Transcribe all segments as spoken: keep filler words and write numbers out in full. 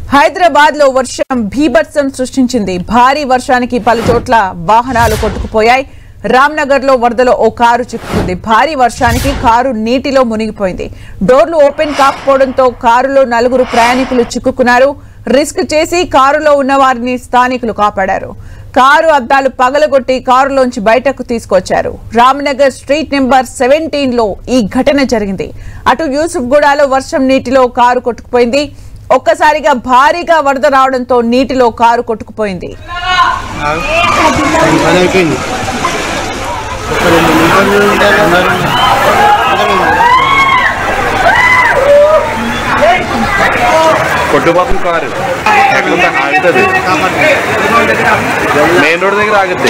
హైదరాబాద్ లో వర్షం భీభత్సం సృష్టించింది. భారీ వర్షానికి పలు చోట్ల వాహనాలు కొట్టుకుపోయాయి. రామ్నగర్ లో వరదలో ఓ కారు చిక్కుకుంది. భారీ వర్షానికి కారు నీటిలో మునిగిపోయింది. డోర్లు ఓపెన్ కాకపోవడంతో కారులో నలుగురు ప్రయాణికులు చిక్కుకున్నారు. రిస్క్ చేసి కారులో ఉన్న వారిని స్థానికులు కాపాడారు. కారు అద్దాలు పగలగొట్టి కారులోంచి బయటకు తీసుకొచ్చారు. రామ్నగర్ స్ట్రీట్ నెంబర్ సెవెంటీన్ లో ఈ ఘటన జరిగింది. అటు యూసుఫ్గూడలో వర్షం నీటిలో కారు కొట్టుకుపోయింది. ఒక్కసారిగా భారీగా వరద రావడంతో నీటిలో కారు కొట్టుకుపోయింది. కొట్టుపోతుంది కారు ఎక్కడ ఆగుతుంది మెయిన్ రోడ్ దగ్గర ఆగుద్ది.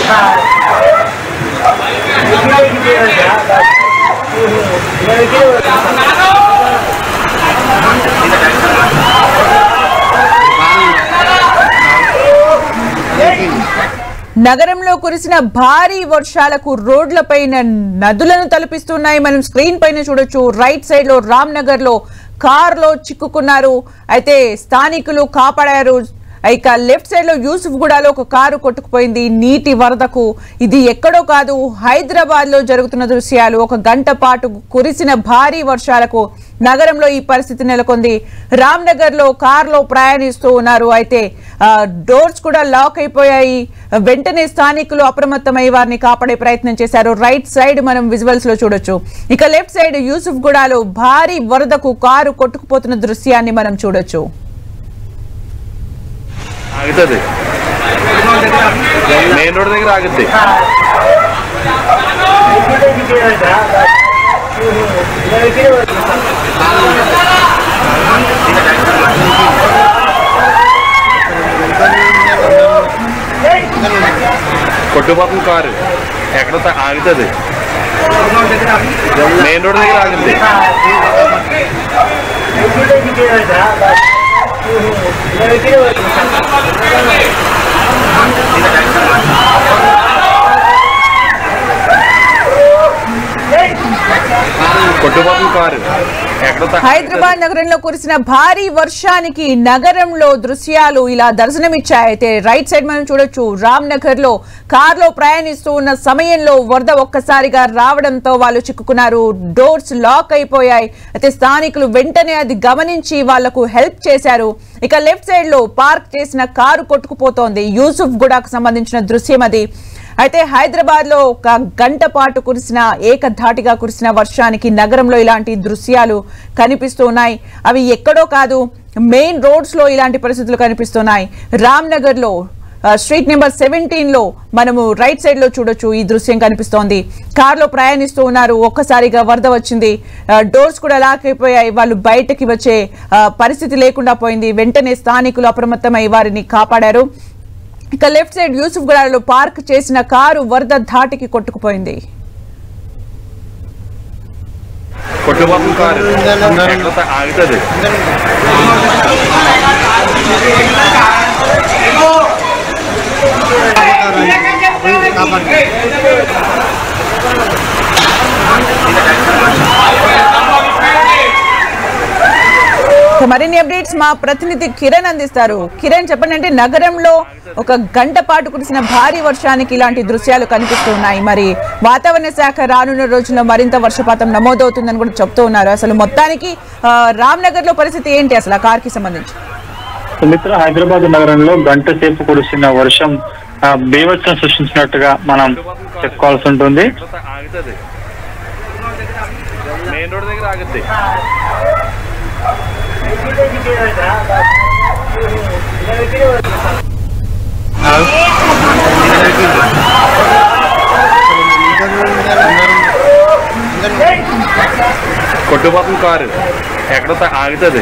నగరంలో కురిసిన భారీ వర్షాలకు రోడ్లపైన నదులను తలపిస్తున్నాయి. మనం స్క్రీన్ పైన చూడొచ్చు. రైట్ సైడ్ లో రామ్నగర్ లో కారులో చిక్కుకున్నారు. అయితే స్థానికులు కాపాడారు. ఇక లెఫ్ట్ సైడ్ లో యూసుఫ్గూడలో ఒక కారు కొట్టుకుపోయింది నీటి వరదకు. ఇది ఎక్కడో కాదు, హైదరాబాద్ లో జరుగుతున్న దృశ్యాలు. ఒక గంట పాటు కురిసిన భారీ వర్షాలకు నగరంలో ఈ పరిస్థితి నెలకొంది. రామ్నగర్ లో కారులో ప్రయాణిస్తూ ఉన్నారు. అయితే డోర్స్ కూడా లాక్ అయిపోయాయి. వెంటనే స్థానికులు అప్రమత్తమై వారిని కాపాడే ప్రయత్నం చేశారు. రైట్ సైడ్ మనం విజువల్స్ లో చూడొచ్చు. ఇక లెఫ్ట్ సైడ్ యూసుఫ్గూడలో భారీ వరదకు కారు కొట్టుకుపోతున్న దృశ్యాన్ని మనం చూడొచ్చు. ఆగుతుంది మెయిన్ రోడ్ దగ్గర ఆగుద్ది. కొట్టుపోతుంది కారు ఎక్కడ ఆగుతుంది మెయిన్ రోడ్ దగ్గర ఆగుద్ది. హైదరాబాద్ నగరంలో కురిసిన భారీ వర్షానికి నగరంలో దృశ్యాలు ఇలా దర్శనమిచ్చాయి. అయితే రైట్ సైడ్ మనం చూడొచ్చు. రామ్నగర్ లో కారులో ప్రయాణిస్తూ ఉన్న సమయంలో వరద ఒక్కసారిగా రావడంతో వాళ్ళు చిక్కుకున్నారు. డోర్స్ లాక్ అయిపోయాయి. అయితే స్థానికులు వెంటనే అది గమనించి వాళ్లకు హెల్ప్ చేశారు. ఇక లెఫ్ట్ సైడ్ లో పార్క్ చేసిన కారు కొట్టుకుపోతోంది. యూసుఫ్గూడకు సంబంధించిన దృశ్యం అది. అయితే హైదరాబాద్ లో ఒక గంట పాటు కురిసిన ఏకధాటిగా కురిసిన వర్షానికి నగరంలో ఇలాంటి దృశ్యాలు కనిపిస్తూ ఉన్నాయి. అవి ఎక్కడో కాదు, మెయిన్ రోడ్స్ లో ఇలాంటి పరిస్థితులు కనిపిస్తున్నాయి. రామ్నగర్ లో స్ట్రీట్ నెంబర్ సెవెంటీన్ లో మనము రైట్ సైడ్ లో చూడొచ్చు. ఈ దృశ్యం కనిపిస్తోంది. కారులో ప్రయాణిస్తూ ఉన్నారు. ఒక్కసారిగా వరద వచ్చింది. డోర్స్ కూడా లాక్ అయిపోయాయి. వాళ్ళు బయటకి వచ్చే పరిస్థితి లేకుండా పోయింది. వెంటనే స్థానికులు అప్రమత్తమై వారిని కాపాడారు. ఇక లెఫ్ట్ సైడ్ యూసుఫ్గూడలో పార్క్ చేసిన కారు వరద ధాటికి కొట్టుకుపోయింది. మరిన్ని అప్డేట్స్ మా ప్రతినిధి కిరణ్ అందిస్తారు. కిరణ్ చెప్పండి, అంటే నగరంలో ఒక గంట పాటు కురిసిన భారీ వర్షానికి ఇలాంటి దృశ్యాలు కనిపిస్తున్నాయి. మరి వాతావరణ శాఖ రానున్న రోజుల్లో మరింత వర్షపాతం నమోదవుతుందని కూడా చెప్తూ ఉన్నారు. అసలు మొత్తానికి రామ్నగర్ లో పరిస్థితి ఏంటి అసలు ఆ కార్ కి సంబంధించి? సుమిత్ర, హైదరాబాద్ నగరంలో గంట సేపు కురిసిన వర్షం బీభత్సం సృష్టించినట్టుగా మనం చెప్పుకోవాల్సి ఉంటుంది. మెయిన్ రోడ్ దగ్గర ఆగుద్ది. కొట్టుపోతుంది కారు ఎక్కడ ఆగుతుంది.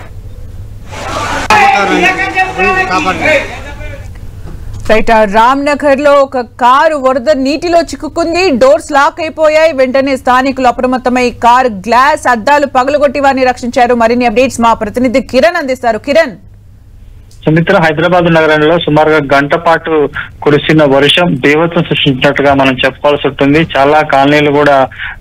రైట్, రామ్నగర్ లో ఒక కారు వరద నీటిలో చిక్కుకుంది. డోర్స్ లాక్ అయిపోయాయి. వెంటనే స్థానికులు అప్రమత్తమై కారు గ్లాస్ అద్దాలు పగలగొట్టి వారిని రక్షించారు. మరిన్ని అప్డేట్స్ మా ప్రతినిధి కిరణ్ అందిస్తారు. కిరణ్. సుమిత్ర, హైదరాబాద్ నగరంలో సుమారుగా గంట పాటు కురిసిన వర్షం బీభత్సం సృష్టించినట్టుగా మనం చెప్పుకోవాల్సి ఉంటుంది. చాలా కాలనీలు కూడా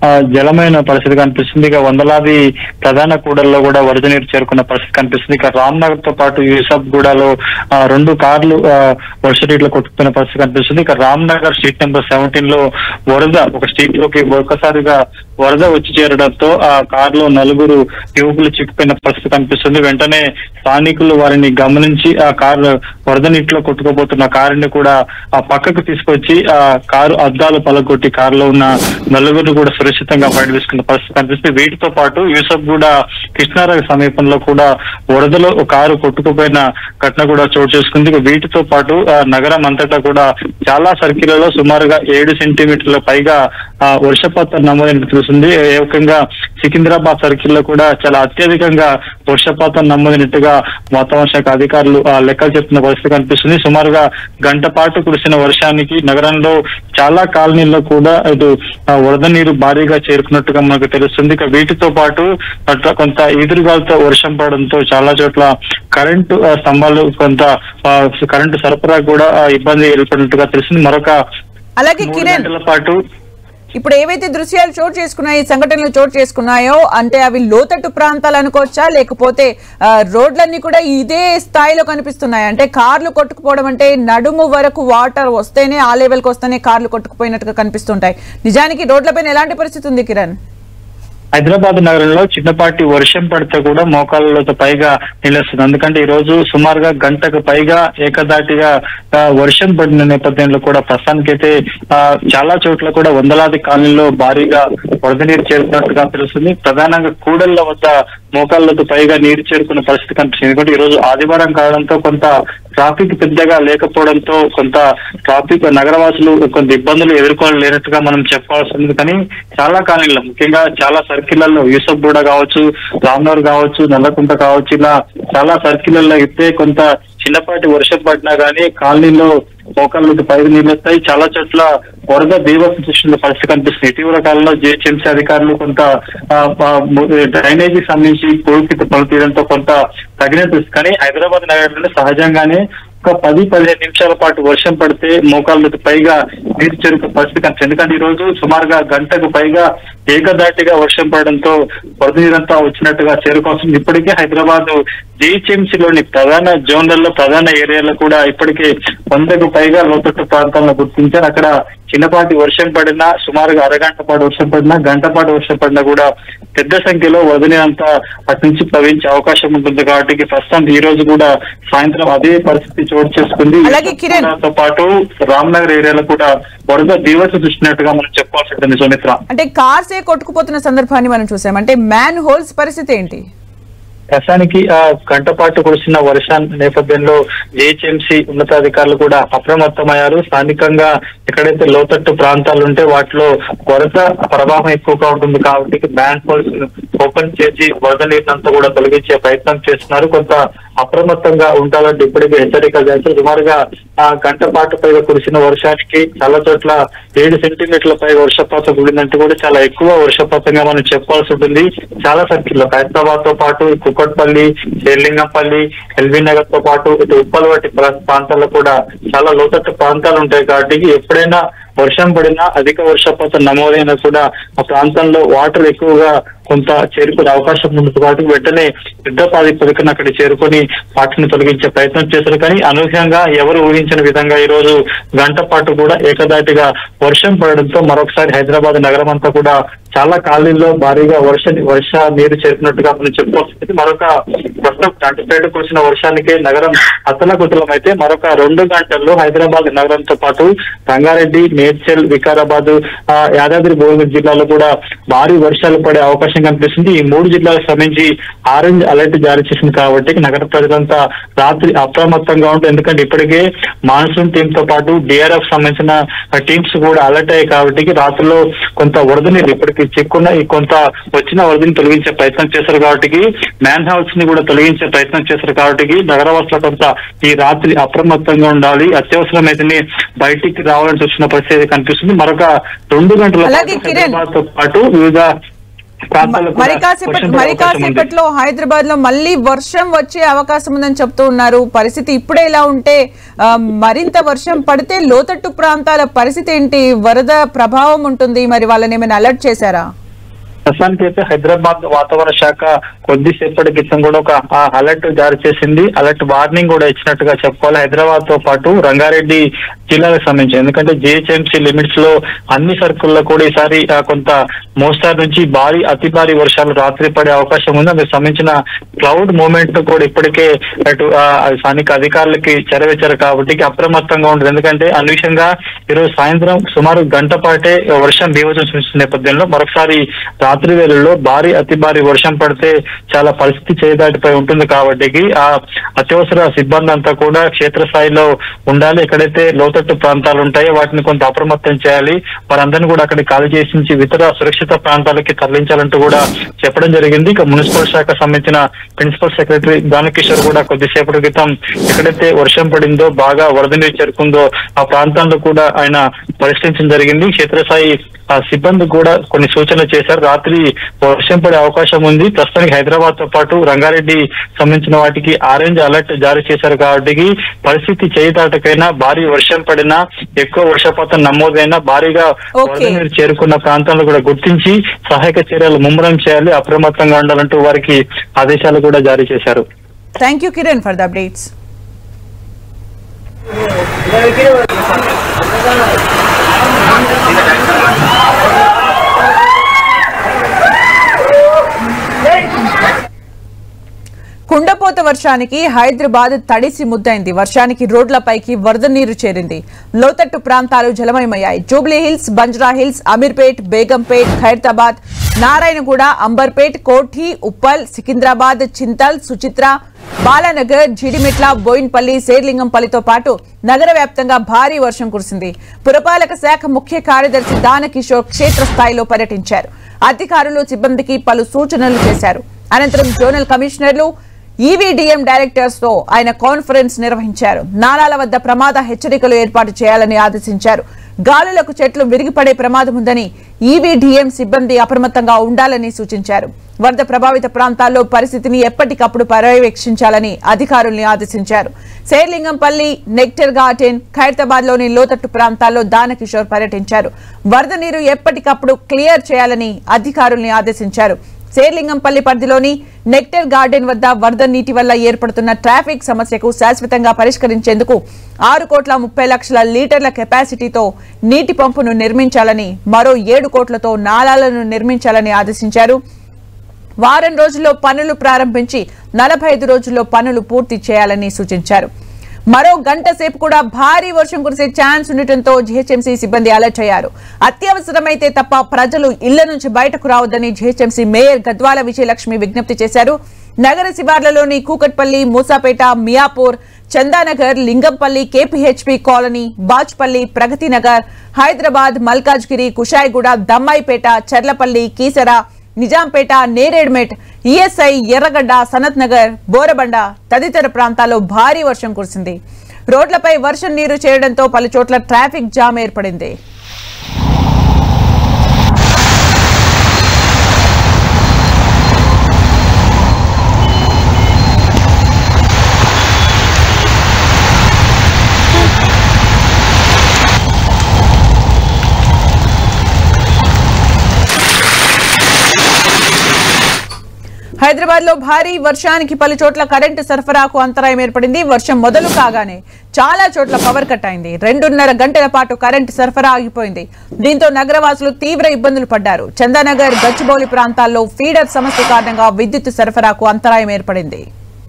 జలమైన పరిస్థితి కనిపిస్తుంది. ఇక వందలాది ప్రధాన కూడల్లో కూడా వరద నీరు చేరుకున్న పరిస్థితి కనిపిస్తుంది. ఇక రామ్ నగర్ తో పాటు యూసఫ్ గూడలో రెండు కార్లు వర్ష నీటిలో కొట్టుకున్న పరిస్థితి కనిపిస్తుంది. ఇక Ram Nagar street number seventeen లో వరద ఒక స్ట్రీట్ లోకి ఒక్కసారిగా వరద వచ్చి చేరడంతో ఆ కారులో నలుగురు యువకులు చిక్కుపోయిన పరిస్థితి కనిపిస్తుంది. వెంటనే స్థానికులు వారిని గమనించి ఆ కారు వరద నీటిలో కొట్టుకోబోతున్న కారుని కూడా ఆ పక్కకు తీసుకొచ్చి ఆ కారు అద్దాలు పలగొట్టి కారులో ఉన్న నలుగురు కూడా సురక్షితంగా బయట తీసుకున్న పరిస్థితి కనిపిస్తుంది. వీటితో పాటు యూసఫ్ కూడా కృష్ణారావు సమీపంలో కూడా వరదలో కారు కొట్టుకుపోయిన ఘటన కూడా చోటు చేసుకుంది. వీటితో పాటు నగరం అంతటా కూడా చాలా సర్కిళ్లలో సుమారుగా ఏడు సెంటీమీటర్ల పైగా ఆ వర్షపాతం నమోదైన తెలుస్తుంది. ఏకంగా సికింద్రాబాద్ సర్కిల్ లో కూడా చాలా అత్యధికంగా వర్షపాతం నమోదైనట్టుగా వాతావరణ శాఖ అధికారులు లెక్కలు చెప్తున్న పరిస్థితి కనిపిస్తుంది. సుమారుగా గంట పాటు కురిసిన వర్షానికి నగరంలో చాలా కాలనీల్లో కూడా ఇటు వరద నీరు భారీగా చేరుకున్నట్టుగా మనకు తెలుస్తుంది. ఇక వీటితో పాటు అట్లా కొంత ఈదురుగాలతో వర్షం పడడంతో చాలా చోట్ల కరెంటు స్తంభాలు కొంత కరెంటు సరఫరా కూడా ఇబ్బంది ఏర్పడినట్టుగా తెలుస్తుంది. మరొక అలాగే కిరణ్ పాటు ఇప్పుడు ఏవైతే దృశ్యాలు చోటు చేసుకున్నాయి, సంఘటనలు చోటు చేసుకున్నాయో అంటే అవి లోతట్టు ప్రాంతాలు అనుకోవచ్చా, లేకపోతే రోడ్లన్నీ కూడా ఇదే స్థాయిలో కనిపిస్తున్నాయి? అంటే కార్లు కొట్టుకుపోవడం అంటే నడుము వరకు వాటర్ వస్తేనే ఆ లెవెల్కి వస్తేనే కార్లు కొట్టుకుపోయినట్టుగా కనిపిస్తుంటాయి. నిజానికి రోడ్లపైన ఎలాంటి పరిస్థితి ఉంది కిరణ్? హైదరాబాద్ నగరంలో చిన్నపాటి వర్షం పడితే కూడా మోకాళ్ళతో పైగా నిలుస్తుంది. ఎందుకంటే ఈ రోజు సుమారుగా గంటకు పైగా ఏకదాటిగా వర్షం పడిన నేపథ్యంలో కూడా ప్రస్తుతానికైతే చాలా చోట్ల కూడా వందలాది కాలనీల్లో భారీగా వరద నీరు చేరుకున్నట్టుగా తెలుస్తుంది. ప్రధానంగా కూడళ్ల వద్ద మోకాళ్ళతో పైగా నీరు చేరుకున్న పరిస్థితి కనిపిస్తుంది. ఎందుకంటే ఈ రోజు ఆదివారం కావడంతో కొంత ట్రాఫిక్ పెద్దగా లేకపోవడంతో కొంత ట్రాఫిక్ నగరవాసులు కొంత ఇబ్బందులు ఎదుర్కోలేనట్టుగా మనం చెప్పాల్సి ఉంది. కానీ చాలా కాలనీల్లో ముఖ్యంగా చాలా సర్కిళ్లలో యూసఫ్ గూడ కావచ్చు, రామ్నగర్ కావచ్చు, నల్లకుంట కావచ్చు, ఇలా చాలా సర్కిళ్లలో అయితే కొంత చిన్నపాటి వర్షం పడినా గానీ కాలనీలో మోకాళ్ళకి పైకి నీళ్ళు వస్తాయి. చాలా చోట్ల వరద బీభత్సం సృష్టించిన పరిస్థితి కనిపిస్తుంది. ఇటీవల కాలంలో జిహెచ్ఎంసీ అధికారులు కొంత డ్రైనేజీ సంబంధించి పూర్తి పనులు తీయడంతో కొంత తగినట్టు, కానీ హైదరాబాద్ నగరంలో సహజంగానే ఒక పది పదిహేను నిమిషాల పాటు వర్షం పడితే మోకాళ్ళకు పైగా నీరు చేరుకునే పరిస్థితి కనిపిస్తుంది. ఎందుకంటే ఈ రోజు సుమారుగా గంటకు పైగా ఏకదాటిగా వర్షం పడడంతో వరద నీరంతా వచ్చినట్టుగా చేరుకోవాల్సింది. ఇప్పటికే హైదరాబాద్ జిహెచ్ఎంసీలోని ప్రధాన జోన్లలో ప్రధాన ఏరియాలో కూడా ఇప్పటికే వందకు పైగా లోతట్టు ప్రాంతాలను గుర్తించారు. అక్కడ చిన్నపాటి వర్షం పడినా, సుమారుగా అరగంట పాటు వర్షం పడినా, గంట పాటు వర్షం పడినా కూడా పెద్ద సంఖ్యలో వరద నీరంతా అటు నుంచి ప్రవహించే అవకాశం ఉంటుంది. కాబట్టి ప్రస్తుతం ఈ రోజు కూడా సాయంత్రం అదే పరిస్థితి చోటు చేసుకుంది. తో పాటు రామ్నగర్ ఏరియాలో కూడా వరద బీభత్సం చూసినట్టుగా మనం చెప్పాల్సి ఉంటుంది. సుమిత్ర, అంటే కార్సే కొట్టుకుపోతున్న సందర్భాన్ని మనం చూసాం. అంటే మ్యాన్ హోల్స్ పరిస్థితి ఏంటి? ప్రస్తుతానికి ఆ గంట పాటు కురిసిన వర్షం నేపథ్యంలో జిహెచ్ఎంసీ ఉన్నతాధికారులు కూడా అప్రమత్తమయ్యారు. స్థానికంగా ఎక్కడైతే లోతట్టు ప్రాంతాలు ఉంటే వాటిలో వరద ప్రవాహం ఎక్కువగా ఉంటుంది కాబట్టి మ్యాన్ హోల్స్ ఓపెన్ చేసి వరద నీటినంతా కూడా తొలగించే ప్రయత్నం చేస్తున్నారు. కొంత అప్రమత్తంగా ఉండాలంటే ఇప్పటికే హెచ్చరికలు చేస్తారు. సుమారుగా ఆ గంట పాటు పైగా కురిసిన వర్షానికి చాలా చోట్ల ఏడు సెంటీమీటర్ల పైగా వర్షపాతం కూడిందంటే కూడా చాలా ఎక్కువ వర్షపాతంగా మనం చెప్పాల్సి ఉంటుంది. చాలా సంఖ్యలో హైదరాబాద్ తో పాటు కుక్కట్పల్లి, షేర్లింగంపల్లి, ఎల్బీ నగర్ తో పాటు ఇటు ఉప్పల్ వంటి ప్రాంతాల్లో కూడా చాలా లోతట్టు ప్రాంతాలు ఉంటాయి కాబట్టి ఎప్పుడైనా వర్షం పడినా అధిక వర్షపాతం నమోదైనా కూడా ఆ ప్రాంతంలో వాటర్ ఎక్కువగా కొంత చేరుకునే అవకాశం ఉంటుంది. కాబట్టి వెంటనే యుద్ధ ప్రాతిపదికన అక్కడ చేరుకొని వాటిని తొలగించే ప్రయత్నం చేశారు. కానీ అనూహ్యంగా ఎవరు ఊహించిన విధంగా ఈ రోజు గంట పాటు కూడా ఏకదాటిగా వర్షం పడడంతో మరొకసారి హైదరాబాద్ నగరం అంతా కూడా చాలా కాలనీల్లో భారీగా వర్ష వర్ష నీరు చేరుకున్నట్టుగా మనం చెప్పుకోవచ్చు. మరొక ప్రస్తుతం గంటపేట కురిసిన వర్షానికే నగరం అతలకుతలం అయితే మరొక రెండు గంటల్లో హైదరాబాద్ నగరంతో పాటు రంగారెడ్డి, మేడ్చల్, వికారాబాద్, యాదాద్రి భువనగిరి జిల్లాలో కూడా భారీ వర్షాలు పడే అవకాశం కనిపిస్తుంది. ఈ మూడు జిల్లాలకు సంబంధించి ఆరెంజ్ అలర్ట్ జారీ చేసింది కాబట్టి నగర ప్రజలంతా రాత్రి అప్రమత్తంగా ఉంటుంది. ఎందుకంటే ఇప్పటికే మాన్సూన్ టీమ్ తో పాటు డిఆర్ఎఫ్ సంబంధించిన టీమ్స్ కూడా అలర్ట్ అయ్యాయి కాబట్టి రాత్రిలో కొంత వరద నీరు ఇప్పటికీ చిక్కున్న ఈ కొంత వచ్చిన వరదని తొలగించే ప్రయత్నం చేశారు. కాబట్టి మ్యాన్ హౌస్ ని కూడా తొలగించే ప్రయత్నం చేశారు. కాబట్టి నగరవాసుల కొంత ఈ రాత్రి అప్రమత్తంగా ఉండాలి. అత్యవసరమైతే బయటికి రావాలని చూసిన పరిస్థితి కనిపిస్తుంది. మరొక రెండు గంటల పాటు వివిధ మరి కాసేపటి మరి కాసేపట్లో హైదరాబాద్ లో మళ్ళీ వర్షం వచ్చే అవకాశం ఉందని చెప్తూ ఉన్నారు. పరిస్థితి ఇప్పుడే ఇలా ఉంటే మరింత వర్షం పడితే లోతట్టు ప్రాంతాల పరిస్థితి ఏంటి? వరద ప్రభావం ఉంటుంది, మరి వాళ్ళని ఏమైనా అలర్ట్ చేశారా? ప్రస్తుతానికి అయితే హైదరాబాద్ వాతావరణ శాఖ కొద్దిసేపటి క్రితం కూడా ఒక అలర్ట్ జారీ చేసింది. అలర్ట్ వార్నింగ్ కూడా ఇచ్చినట్టుగా చెప్పుకోవాలి. హైదరాబాద్ తో పాటు రంగారెడ్డి జిల్లాలకు సంబంధించి, ఎందుకంటే జిహెచ్ఎంసీ లిమిట్స్ లో అన్ని సర్కిల్లో కూడా ఈసారి కొంత మోస్తారు నుంచి భారీ అతి భారీ వర్షాలు రాత్రి పడే అవకాశం ఉంది. అందుకు సంబంధించిన క్లౌడ్ మూవ్మెంట్ కూడా ఇప్పటికే అటు స్థానిక అధికారులకి చెరవేశారు కాబట్టి అప్రమత్తంగా ఉంటుంది. ఎందుకంటే అనూహ్యంగా ఈరోజు సాయంత్రం సుమారు గంట పాటే వర్షం బీభత్సం సృష్టించిన నేపథ్యంలో మరొకసారి రాత్రి వేళల్లో భారీ అతి భారీ వర్షం పడితే చాలా పరిస్థితి చేయదాటిపై ఉంటుంది కాబట్టి ఆ అత్యవసర సిబ్బంది అంతా కూడా క్షేత్రస్థాయిలో ఉండాలి. ఎక్కడైతే లోతట్టు ప్రాంతాలు ఉంటాయో వాటిని కొంత అప్రమత్తం చేయాలి. వారందరినీ కూడా అక్కడికి ఖాళీ చేసి ఇతర సురక్షిత ప్రాంతాలకి తరలించాలంటూ కూడా చెప్పడం జరిగింది. ఇక మున్సిపల్ శాఖ సంబంధించిన ప్రిన్సిపల్ సెక్రటరీ దానకిషోర్ కూడా కొద్దిసేపటి క్రితం ఎక్కడైతే వర్షం పడిందో బాగా వరద నీరు చేరుకుందో ఆ ప్రాంతాల్లో కూడా ఆయన పరిశీలించడం జరిగింది. క్షేత్రస్థాయి ఆ సిబ్బంది కూడా కొన్ని సూచనలు చేశారు. రాత్రి వర్షం పడే అవకాశం ఉంది. ప్రస్తుతానికి హైదరాబాద్ తో పాటు రంగారెడ్డి సంబంధించిన వాటికి ఆరెంజ్ అలర్ట్ జారీ చేశారు కాబట్టి పరిస్థితి చేయదాటకైనా భారీ వర్షం పడినా ఎక్కువ వర్షపాతం నమోదైనా భారీగా వరద నీరు చేరుకున్న ప్రాంతాలను కూడా గుర్తించి సహాయక చర్యలు ముమ్మరం చేయాలి, అప్రమత్తంగా ఉండాలంటూ వారికి ఆదేశాలు కూడా జారీ చేశారు. Thank you Kiran for the updates. కుండపోత వర్షానికి హైదరాబాద్ తడిసి ముద్దైంది. వర్షానికి రోడ్లపైకి వరద నీరు చేరింది. లోతట్టు ప్రాంతాలు జలమయమయ్యాయి. జూబ్లీ హిల్స్, బంజరా హిల్స్, అమీర్పేట్, బేగంపేట్, ఖైరతాబాద్, నారాయణగూడ, అంబర్పేట్, కోఠి, ఉప్పల్, సికింద్రాబాద్, చింతల్, సుచిత్ర, బాలానగర్, జిడిమిట్ల, బోయిన్పల్లి, శేర్లింగంపల్లితో పాటు నగర వ్యాప్తంగా భారీ వర్షం కురిసింది. పురపాలక శాఖ ముఖ్య కార్యదర్శి దానకిషోర్ క్షేత్రస్థాయిలో పర్యటించారు. అధికారులు సిబ్బందికి పలు సూచనలు చేశారు. అనంతరం జోనల్ కమిషనర్లు, ఈవీడీఎం డైరెక్టర్స్ తో ఆయన కాన్ఫరెన్స్ నిర్వహించారు. నాలాల వద్ద ప్రమాద హెచ్చరికలు ఏర్పాటు చేయాలని ఆదేశించారు. గాలులకు చెట్లు విరిగిపడే ప్రమాదం ఉందని ఈవీడీఎం సిబ్బంది అప్రమత్తంగా ఉండాలని సూచించారు. వరద ప్రభావిత ప్రాంతాల్లో పరిస్థితిని ఎప్పటికప్పుడు పర్యవేక్షించాలని అధికారుల్ని ఆదేశించారు. శేర్లింగంపల్లి, నెక్టర్ గార్డెన్, ఖైరతాబాద్ లోని లోతట్టు ప్రాంతాల్లో దానకిషోర్ పర్యటించారు. వరద నీరు ఎప్పటికప్పుడు క్లియర్ చేయాలని అధికారుల్ని ఆదేశించారు. శేర్లింగంపల్లి పరిధిలోని నెక్టర్ గార్డెన్ వద్ద వరద నీటి వల్ల ఏర్పడుతున్న ట్రాఫిక్ సమస్యకు శాశ్వతంగా పరిష్కరించేందుకు ఆరు కోట్ల ముప్పై లక్షల లీటర్ల కెపాసిటీతో నీటి పంపును నిర్మించాలని, మరో ఏడు కోట్లతో నాలాలను నిర్మించాలని ఆదేశించారు. వారం రోజుల్లో పనులు ప్రారంభించి నలభై ఐదు రోజుల్లో పనులు పూర్తి చేయాలని సూచించారు. మరో గంట సేపు కూడా భారీ వర్షం కురిసే ఛాన్స్ ఉండటంతో జీహెచ్ఎంసీ సిబ్బంది అలర్ట్ అయ్యారు. అత్యవసరమైతే తప్ప ప్రజలు ఇళ్ల నుంచి బయటకు రావద్దని జీహెచ్ఎంసీ మేయర్ గద్వాల విజయలక్ష్మి విజ్ఞప్తి చేశారు. నగర శివార్లలోని Kukatpally, Moosapet, Miyapur, Chandanagar, Lingampally, KPHB colony, Bajpalli, Pragathi Nagar, Hyderabad, Malkajgiri, Kushaiguda, Dammaipet, Cherlapally, Keesara, Nizampet, Neredmet, ESI, Erragadda, Sanath Nagar, Borabanda తదితర ప్రాంతాల్లో భారీ వర్షం కురిసింది. రోడ్లపై వర్షం నీరు చేరడంతో పలు చోట్ల ట్రాఫిక్ జామ్ ఏర్పడింది. హైదరాబాద్ లో భారీ వర్షానికి పలు చోట్ల కరెంటు సరఫరాకు అంతరాయం ఏర్పడింది. వర్షం మొదలు కాగానే చాలా చోట్ల పవర్ కట్ అయింది. రెండున్నర గంటల పాటు కరెంటు సరఫరా ఆగిపోయింది. దీంతో నగరవాసులు తీవ్ర ఇబ్బందులు పడ్డారు. చందానగర్, గచ్చిబౌలి ప్రాంతాల్లో ఫీడర్ సమస్య కారణంగా విద్యుత్ సరఫరాకు అంతరాయం ఏర్పడింది.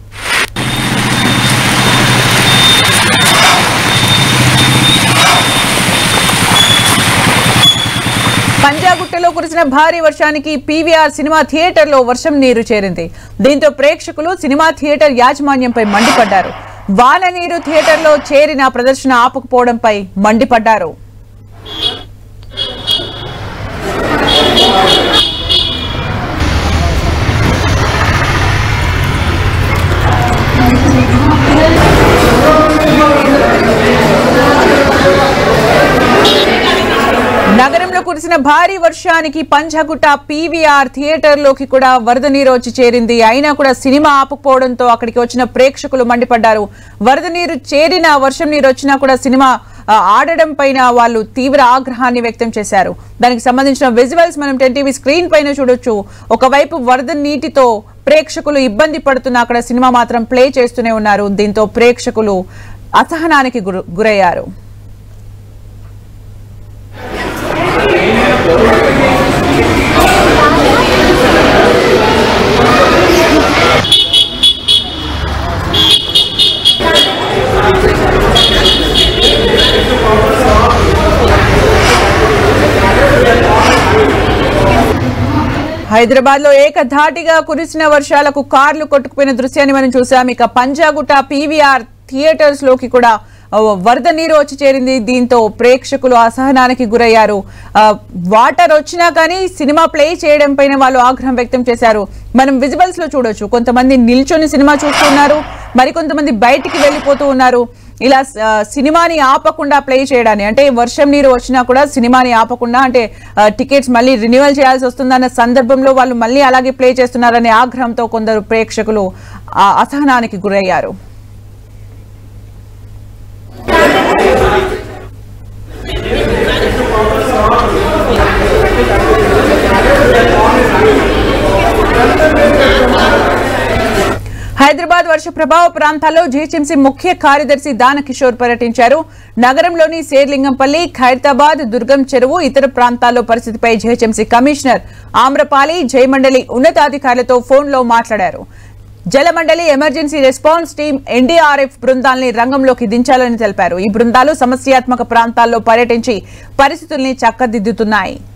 పంజాగుట్టలో కురిసిన భారీ వర్షానికి పీవీఆర్ సినిమా థియేటర్ లో వర్షం నీరు చేరింది. దీంతో ప్రేక్షకులు సినిమా థియేటర్ యాజమాన్యంపై మండిపడ్డారు. వాన నీరు థియేటర్ లో చేరిన ప్రదర్శన ఆపకపోవడంపై మండిపడ్డారు. నగరంలో నగరంలో కురిసిన భారీ వర్షానికి పంజాగుట్ట పీవీఆర్ థియేటర్ లోకి కూడా వరద నీరు వచ్చి చేరింది. అయినా కూడా సినిమా ఆపుకోవడంతో అక్కడికి వచ్చిన ప్రేక్షకులు మండిపడ్డారు. వరద నీరు చేరిన వర్షం నీరు వచ్చినా కూడా సినిమా ఆడడం పైన వాళ్ళు తీవ్ర ఆగ్రహాన్ని వ్యక్తం చేశారు. దానికి సంబంధించిన విజువల్స్ మనం టెన్ టీవీ స్క్రీన్ పైన చూడొచ్చు. ఒకవైపు వరద నీటితో ప్రేక్షకులు ఇబ్బంది పడుతున్న అక్కడ సినిమా మాత్రం ప్లే చేస్తూనే ఉన్నారు. దీంతో ప్రేక్షకులు అసహనానికి గురయ్యారు. హైదరాబాద్ లో ఏకధాటిగా కురిసిన వర్షాలకు కార్లు కొట్టుకుపోయిన దృశ్యాన్ని మనం చూసాం. ఇక పంజాగుట్ట పీవీఆర్ థియేటర్స్ లోకి కూడా వరద నీరు వచ్చి చేరింది. దీంతో ప్రేక్షకులు అసహనానికి గురయ్యారు. వాటర్ వచ్చినా కానీ సినిమా ప్లే చేయడం పైన వాళ్ళు ఆగ్రహం వ్యక్తం చేశారు. మనం విజువల్స్ లో చూడొచ్చు. కొంతమంది నిల్చొని సినిమా చూస్తున్నారు, మరికొంతమంది బయటికి వెళ్ళిపోతూ ఉన్నారు. ఇలా సినిమాని ఆపకుండా ప్లే చేయడాన్ని, అంటే వర్షం నీరు వచ్చినా కూడా సినిమాని ఆపకుండా, అంటే టికెట్స్ మళ్ళీ రిన్యూవల్ చేయాల్సి వస్తుందన్న సందర్భంలో వాళ్ళు మళ్ళీ అలాగే ప్లే చేస్తున్నారనే ఆగ్రహంతో కొందరు ప్రేక్షకులు అసహనానికి గురయ్యారు. హైదరాబాద్ వర్ష ప్రభావ ప్రాంతాల్లో జీహెచ్ఎంసీ ముఖ్య కార్యదర్శి దానకిషోర్ పర్యటించారు. నగరంలోని శేర్లింగంపల్లి, ఖైరతాబాద్, దుర్గం చెరువు, ఇతర ప్రాంతాల్లో పరిస్థితిపై జీహెచ్ఎంసీ కమిషనర్ ఆమ్రపాలి, జయమండలి ఉన్నతాధికారులతో ఫోన్లో మాట్లాడారు. Jalamandali emergency response team, NDRF బృందాల్ని రంగంలోకి దించాలని తెలిపారు. ఈ బృందాలు సమస్యాత్మక ప్రాంతాల్లో పర్యటించి పరిస్థితుల్ని చక్కదిద్దుతున్నాయి.